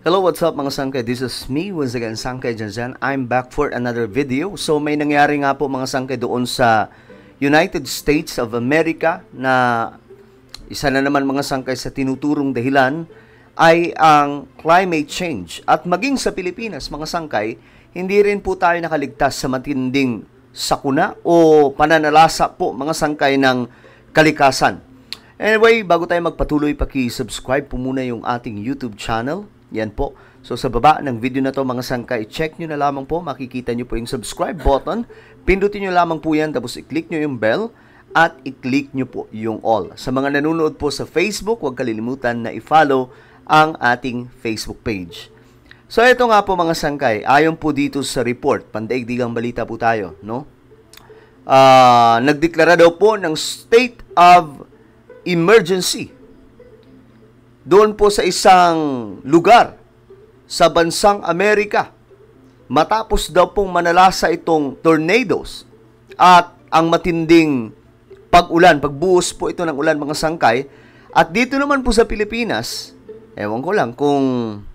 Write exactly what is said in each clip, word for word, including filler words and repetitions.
Hello, what's up mga sangkay? This is me, once again, Sangkay Janjan. I'm back for another video. So may nangyari nga po mga sangkay doon sa United States of America na isa na naman mga sangkay sa tinuturong dahilan ay ang climate change. At maging sa Pilipinas mga sangkay, hindi rin po tayo nakaligtas sa matinding sakuna o pananalasa po mga sangkay ng kalikasan. Anyway, bago tayo magpatuloy, paki-subscribe po muna yung ating YouTube channel. Yan po. So sa baba ng video na to mga sangkay, check nyo na lamang po. Makikita nyo po yung subscribe button. Pindutin nyo lamang po yan. Tapos i-click nyo yung bell. At i-click nyo po yung all. Sa mga nanonood po sa Facebook, huwag kalilimutan na i-follow ang ating Facebook page. So ito nga po mga sangkay. Ayon po dito sa report. Pandaigdigang balita po tayo. No? Uh, nagdeklara daw po ng state of emergency doon po sa isang lugar sa bansang Amerika matapos daw pong manalasa itong tornadoes at ang matinding pag-ulan, pagbuhos po ito ng ulan mga sangkay. At dito naman po sa Pilipinas, ewan ko lang kung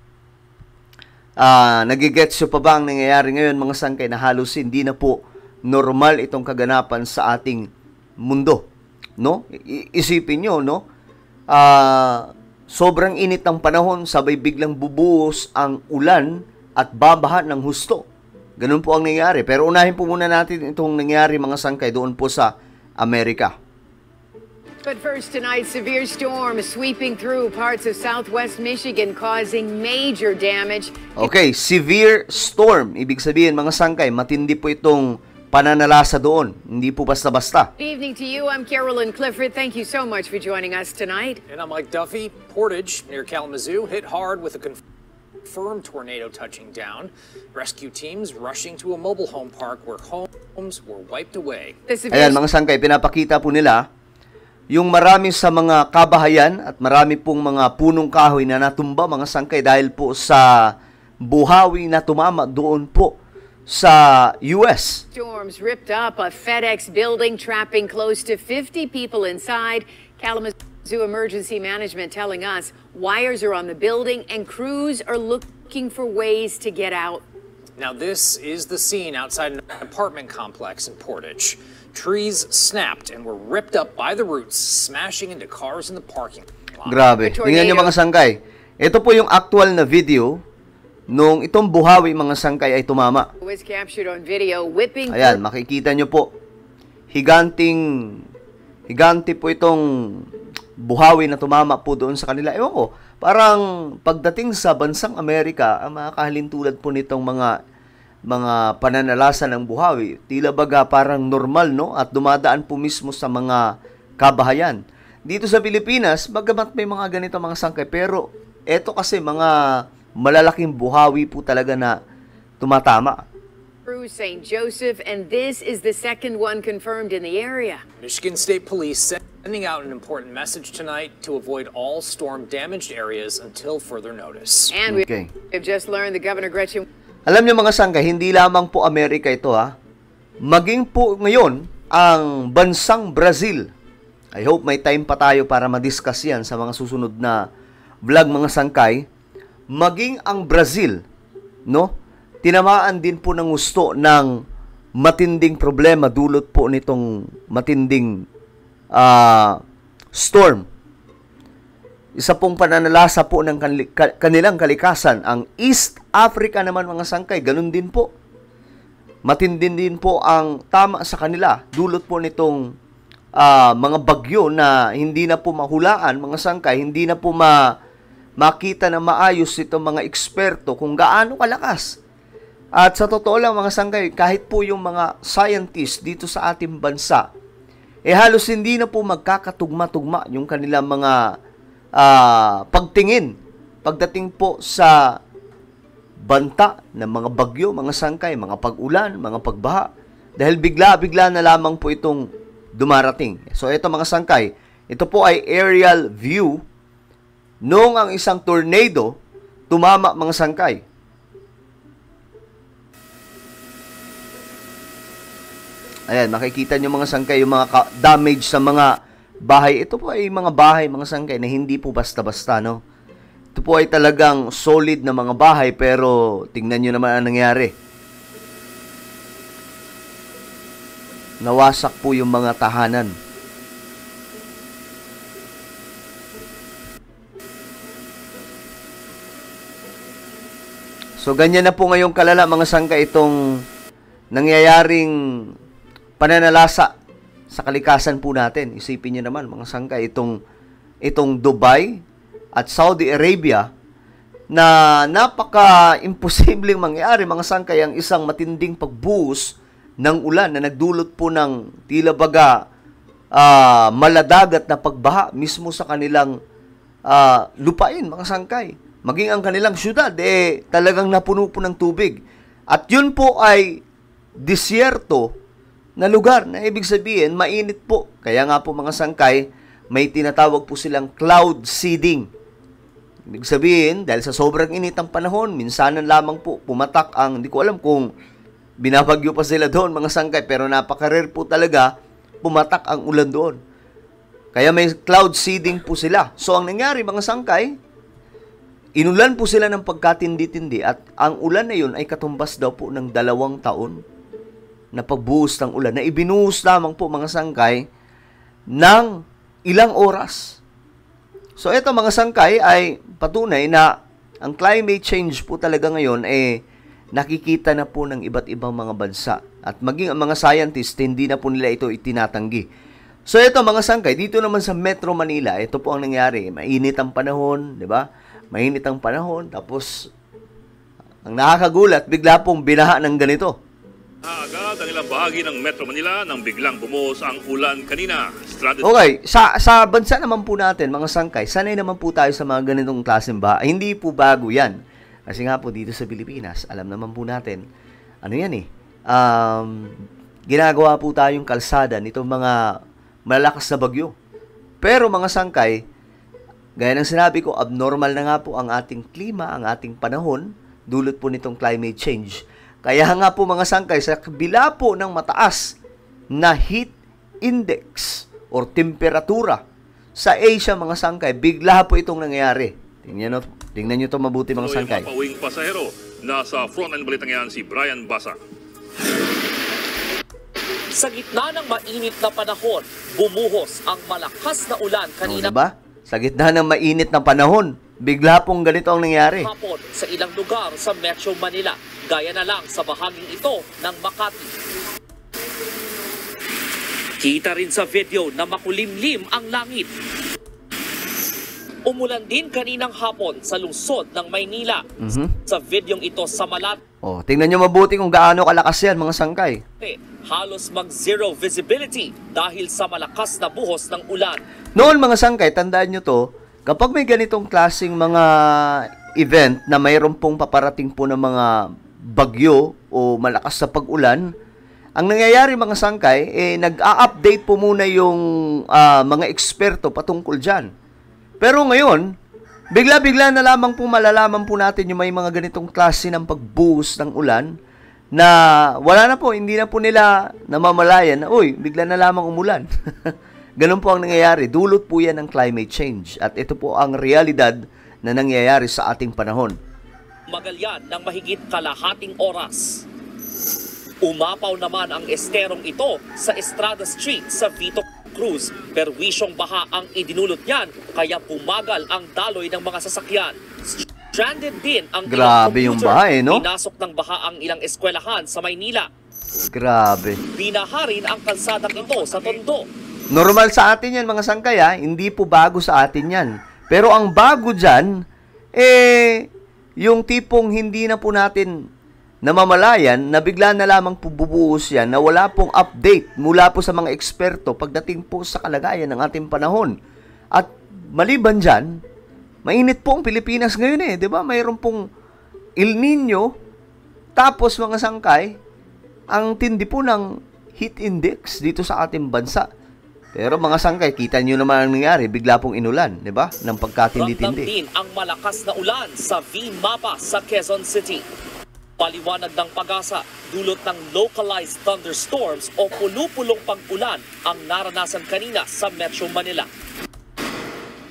uh, nagigets pa ba ang nangyayari ngayon mga sangkay na halos hindi na po normal itong kaganapan sa ating mundo. No? I- isipin nyo, no? Ah... Uh, Sobrang init ng panahon, sabay biglang bubuhos ang ulan at babaha ng husto. Ganun po ang nangyari. Pero unahin po muna natin itong nangyari mga sangkay doon po sa Amerika. But first tonight, severe storm sweeping through parts of southwest Michigan causing major damage. Okay, severe storm. Ibig sabihin mga sangkay, matindi po itong pananalasa doon. Hindi po basta-basta. Good evening to you. I'm Carolyn Clifford. Thank you so much for joining us tonight. And I'm Mike Duffy. Portage, near Kalamazoo, hit hard with a confirmed tornado touching down. Rescue teams rushing to a mobile home park where homes were wiped away. Ayan mga sangkay, pinapakita po nila yung marami sa mga kabahayan at marami pong mga punong kahoy na natumba mga sangkay dahil po sa buhawi na tumama doon po sa U S. Storms ripped up a FedEx building, trapping close to fifty people inside. Kalamazoo Emergency Management telling us wires are on the building and crews are looking for ways to get out. Now this is the scene outside an apartment complex in Portage. Trees snapped and were ripped up by the roots, smashing into cars in the parking lot. Grabe. Tingnan niyo mga sangkay. Ito po yung actual na video nung itong buhawi mga sangkay ay tumama. Was captured on video whipping. Ayan, makikita nyo po. Higanting, higante po itong buhawi na tumama po doon sa kanila. Ewan ko, parang pagdating sa bansang Amerika, ang mga kahalintulad po nitong mga mga pananalasa ng buhawi, tila baga parang normal, no? At dumadaan po mismo sa mga kabahayan. Dito sa Pilipinas, bagamat may mga ganito mga sangkay, pero eto kasi mga malalaking buhawi po talaga na tumatama. Through Saint Joseph, and this is the second one confirmed in the area. Michigan State Police sending out an important message tonight to avoid all storm-damaged areas until further notice. And Okay. we've just learned the Governor Gretchen. Alam niyo mga sangkay, hindi lamang po Amerika ito ha. Maging po ngayon ang bansang Brazil. I hope may time pa tayo para ma-discuss yan sa mga susunod na vlog mga sangkay. Maging ang Brazil, no? Tinamaan din po ng gusto ng matinding problema dulot po nitong matinding uh, storm. Isa pong pananalasa po ng kanilang kalikasan. Ang East Africa naman mga sangkay, ganun din po. Matindin din po ang tama sa kanila dulot po nitong uh, mga bagyo na hindi na po mahulaan mga sangkay, hindi na po ma makita na maayos itong mga eksperto kung gaano kalakas. At sa totoo lang mga sangkay, kahit po yung mga scientists dito sa ating bansa, eh halos hindi na po magkakatugma-tugma yung kanilang mga uh, pagtingin pagdating po sa banta ng mga bagyo, mga sangkay, mga pag-ulan, mga pagbaha. Dahil bigla-bigla na lamang po itong dumarating. So ito mga sangkay, ito po ay aerial view noong ang isang tornado tumama mga sangkay. Ayan, makikita nyo mga sangkay yung mga damage sa mga bahay. Ito po ay mga bahay mga sangkay na hindi po basta-basta, no? Ito po ay talagang solid na mga bahay, pero tingnan nyo naman ang nangyari. Nawasak po yung mga tahanan. So, ganyan na po ngayong kalala, mga sangka, itong nangyayaring pananalasa sa kalikasan po natin. Isipin nyo naman, mga sangka, itong, itong Dubai at Saudi Arabia na napaka-imposibleng mangyari, mga sangkay, ang isang matinding pagbuhos ng ulan na nagdulot po ng tila baga uh, maladagat na pagbaha mismo sa kanilang uh, lupain, mga sangkay. Maging ang kanilang syudad, eh, talagang napuno po ng tubig. At yun po ay disyerto na lugar, na ibig sabihin, mainit po. Kaya nga po, mga sangkay, may tinatawag po silang cloud seeding. Ibig sabihin, dahil sa sobrang init ng panahon, minsanan lamang po pumatak ang, hindi ko alam kung binabagyo pa sila doon, mga sangkay, pero napaka-rare po talaga pumatak ang ulan doon. Kaya may cloud seeding po sila. So, ang nangyari, mga sangkay, inulan po sila ng pagkatindi-tindi at ang ulan na yun ay katumbas daw po ng dalawang taon na pagbuhos ng ulan na ibinuhos lamang po, mga sangkay, ng ilang oras. So, ito, mga sangkay, ay patunay na ang climate change po talaga ngayon eh nakikita na po ng iba't ibang mga bansa. At maging ang mga scientists, hindi na po nila ito itinatanggi. So, ito, mga sangkay, dito naman sa Metro Manila, ito po ang nangyari. Mainit ang panahon, di ba? Mainit ang panahon, tapos ang nakakagulat, bigla pong binaha ng ganito. Agad ang ilang bahagi ng Metro Manila nang biglang bumuhos ang ulan kanina. Stranded... Okay, sa sa bansa naman po natin, mga sangkay, sanay naman po tayo sa mga ganitong klaseng baha. Hindi po bago yan. Kasi nga po dito sa Pilipinas, alam naman po natin, ano yan eh, um, ginagawa po tayong kalsada nitong mga malalakas na bagyo. Pero mga sangkay, gaya ng sinabi ko, abnormal na nga po ang ating klima, ang ating panahon, dulot po nitong climate change. Kaya nga po, mga sangkay, sa kabila po ng mataas na heat index or temperatura sa Asia, mga sangkay, bigla po itong nangyayari. Tingnan nyo, tingnan nyo ito mabuti, mga sangkay. Mapawing pasahero. Nasa front-end balitang yan si Brian Basa. Sa gitna ng mainit na panahon, bumuhos ang malakas na ulan kanina. O, diba? Sa gitna ng mainit na panahon, bigla pong ganito ang nangyari. Hapon sa ilang lugar sa Metro Manila, gaya na lang sa bahaging ito ng Makati. Kita rin sa video na makulimlim ang langit. Umulan din kaninang hapon sa lungsod ng Maynila. Mm-hmm. Sa videong ito sa Malate, O, tingnan nyo mabuti kung gaano kalakas yan, mga sangkay. halos mag-zero visibility dahil sa malakas na buhos ng ulan. Noon, mga sangkay, tandaan nyo to, kapag may ganitong klaseng mga event na mayroon pong paparating po ng mga bagyo o malakas na pag-ulan, ang nangyayari, mga sangkay, eh, nag-a-update po muna yung uh, mga eksperto patungkol dyan. Pero ngayon, bigla-bigla na lamang po malalaman po natin yung may mga ganitong klase ng pagbuhos ng ulan na wala na po, hindi na po nila namamalayan na, uy, bigla na lamang umulan. Ganun po ang nangyayari. Dulot po yan ng climate change. At ito po ang realidad na nangyayari sa ating panahon. Magalyan ng mahigit kalahating oras. Umapaw naman ang esterong ito sa Estrada Street sa Vito Cruz. Perwisyong baha ang idinulot niyan, kaya pumagal ang daloy ng mga sasakyan. Stranded din ang Grabe yung baha, eh, no? Pinasok ng baha ang ilang eskwelahan sa Maynila. Grabe. Binaha rin ang kalsadang ito sa Tondo. Normal sa atin yan, mga sangkay, ha? Hindi po bago sa atin yan. Pero ang bago dyan, eh, yung tipong hindi na po natin namamalayan, na bigla na lamang po bubuhos yan, na wala pong update mula po sa mga eksperto pagdating po sa kalagayan ng ating panahon. At maliban dyan, mainit po ang Pilipinas ngayon eh, di ba? Mayroon pong El Nino, tapos mga sangkay, ang tindi po ng heat index dito sa ating bansa. Pero mga sangkay, kita nyo naman ang nangyari, bigla pong inulan, di ba? Ng pagkatindi-tindi. Ramdam din ang malakas na ulan sa V-Mapa sa Quezon City. Paliwanag ng pag-asa, dulot ng localized thunderstorms o pulu-pulong pag-ulan ang naranasan kanina sa Metro Manila.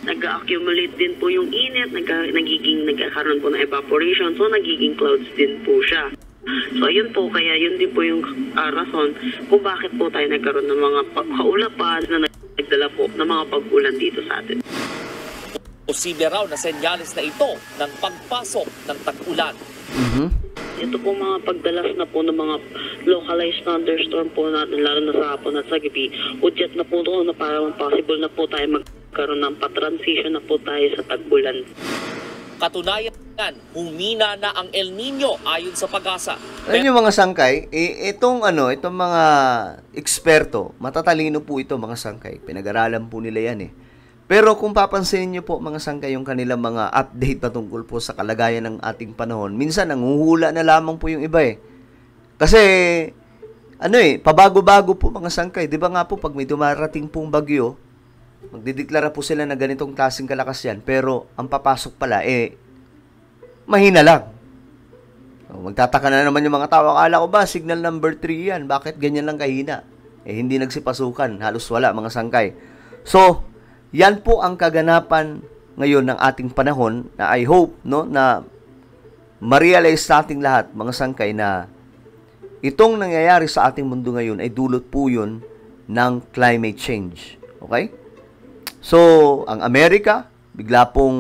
nag-accumulate din po yung init, nag nagiging nagkakaroon po ng evaporation, so nagiging clouds din po siya. So ayun po, kaya yun din po yung uh, rason kung bakit po tayo nagkaroon ng mga kaulapan na nagdala po ng mga pag-ulan dito sa atin. Posible raw na senyales na ito ng pagpasok ng tag-ulan. Mhm. Ito po mga pagdalas na po ng mga localized thunderstorm po natin, lalo na sa hapon at sa gabi. Udyat na po doon na parang possible na po tayo magkaroon ng patransition na po tayo sa tag-ulan. Katunayan, humina na ang El Nino ayon sa Pag-asa. Ayun yung mga sangkay, eh, itong ano, itong mga eksperto, matatalino po ito mga sangkay. Pinag-aralan po nila yan eh. Pero kung papansinin niyo po mga sangkay yung kanilang mga update patungkol po sa kalagayan ng ating panahon, minsan nanguhula na lamang po yung iba eh. Kasi ano eh, pabago-bago po mga sangkay. 'Di ba nga po pag may dumarating pong bagyo, magdideklara po sila na ganitong klaseng kalakas yan, pero ang papasok pala eh mahina lang. So, magtataka na naman yung mga tao, akala ko ba signal number three yan? Bakit ganyan lang kahina? Eh hindi nagsipasukan, halos wala mga sangkay. So, yan po ang kaganapan ngayon ng ating panahon na I hope no na ma-realize nating lahat mga sangkay na itong nangyayari sa ating mundo ngayon ay dulot po yun ng climate change. Okay? So, ang Amerika, bigla pong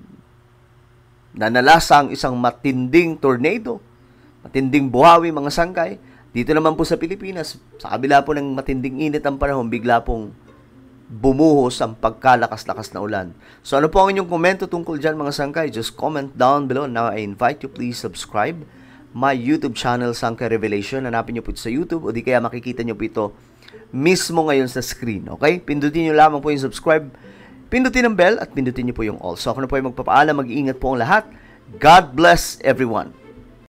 nanalasa ang isang matinding tornado, matinding buhawi mga sangkay. Dito naman po sa Pilipinas, sa kabila po ng matinding init ang panahon, bigla pong bumuhos ang pagkalakas-lakas na ulan. So ano po ang inyong komento tungkol dyan mga sangkay? Just comment down below. Now I invite you please subscribe my YouTube channel Sangkay Revelation. Hanapin nyo po ito sa YouTube o di kaya makikita nyo po ito mismo ngayon sa screen. Okay? Pindutin nyo lamang po yung subscribe, pindutin ang bell at pindutin nyo po yung all. So ako na po yung magpapaalam. Mag-iingat po ang lahat. God bless everyone.